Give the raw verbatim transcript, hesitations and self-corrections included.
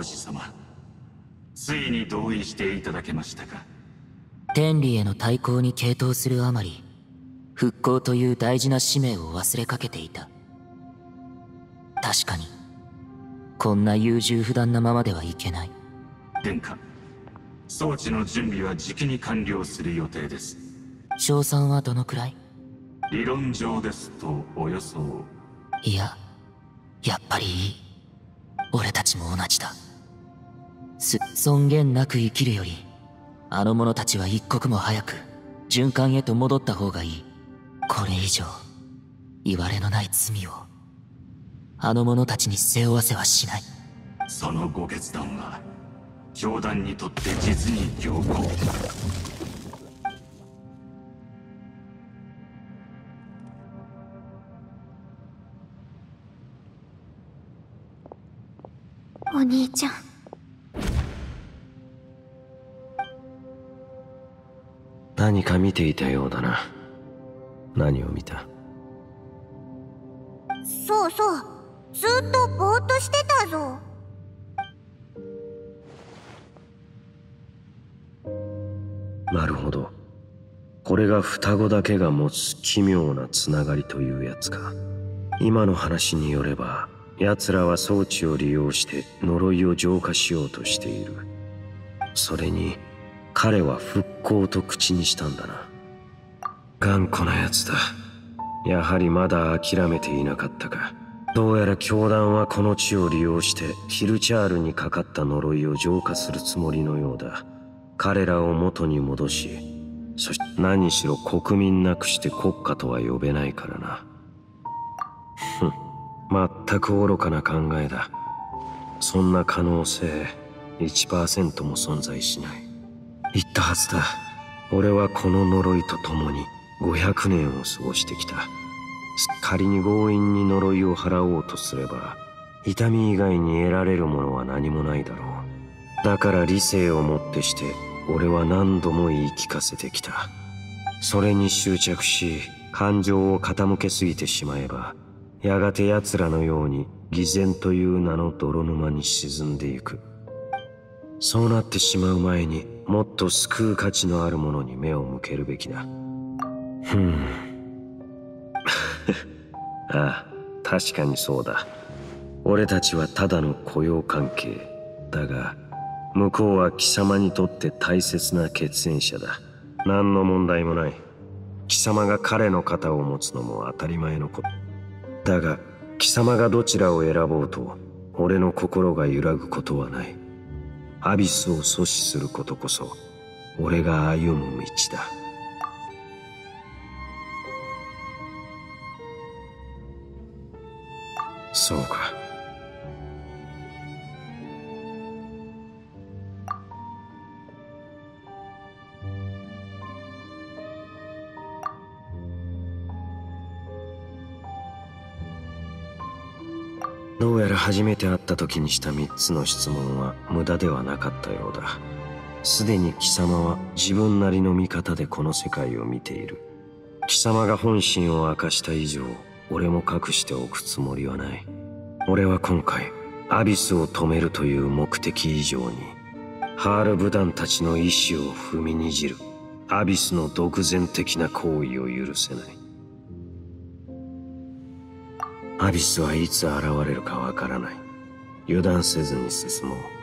王子様、ついに同意していただけましたか。 天理への対抗に傾倒するあまり、復興という大事な使命を忘れかけていた。確かにこんな優柔不断なままではいけない。 殿下、装置の準備はじきに完了する予定です。 賞賛はどのくらい？ 理論上ですとおよそ。 いや、やっぱりいい。俺たちも同じだ。す尊厳なく生きるより、あの者たちは一刻も早く循環へと戻った方がいい。これ以上いわれのない罪をあの者たちに背負わせはしない。 そのご決断は教団にとって実に良好。 お兄ちゃん。 何か見ていたようだな。何を見た？ そうそう、ずっとぼーっとしてたぞ。 なるほど。これが双子だけが持つ奇妙なつながりというやつか。今の話によれば、奴らは装置を利用して呪いを浄化しようとしている。それに彼は復興と口にしたんだな。頑固な奴だ。やはりまだ諦めていなかったか。どうやら教団はこの地を利用してヒルチャールにかかった呪いを浄化するつもりのようだ。彼らを元に戻し、そして何しろ国民なくして国家とは呼べないからな。ふん、全く愚かな考えだ。そんな可能性 いちパーセント も存在しない。言ったはずだ。俺はこの呪いと共にごひゃくねんを過ごしてきた。仮に強引に呪いを払おうとすれば、痛み以外に得られるものは何もないだろう。だから理性をもってして俺は何度も言い聞かせてきた。それに執着し感情を傾けすぎてしまえば、やがて奴らのように偽善という名の泥沼に沈んでいく。そうなってしまう前にもっと救う価値のあるものに目を向けるべきだ。ふんああ、確かにそうだ。俺たちはただの雇用関係だが、向こうは貴様にとって大切な血縁者だ。何の問題もない。貴様が彼の肩を持つのも当たり前のことだが、貴様がどちらを選ぼうと俺の心が揺らぐことはない。アビスを阻止することこそ俺が歩む道だ。そうか。どうやら初めて会った時にしたみっつの質問は無駄ではなかったようだ。すでに貴様は自分なりの見方でこの世界を見ている。貴様が本心を明かした以上、俺も隠しておくつもりはない。俺は今回アビスを止めるという目的以上に、ハールブダンたちの意志を踏みにじるアビスの独善的な行為を許せない。アビスはいつ現れるかわからない。油断せずに進もう。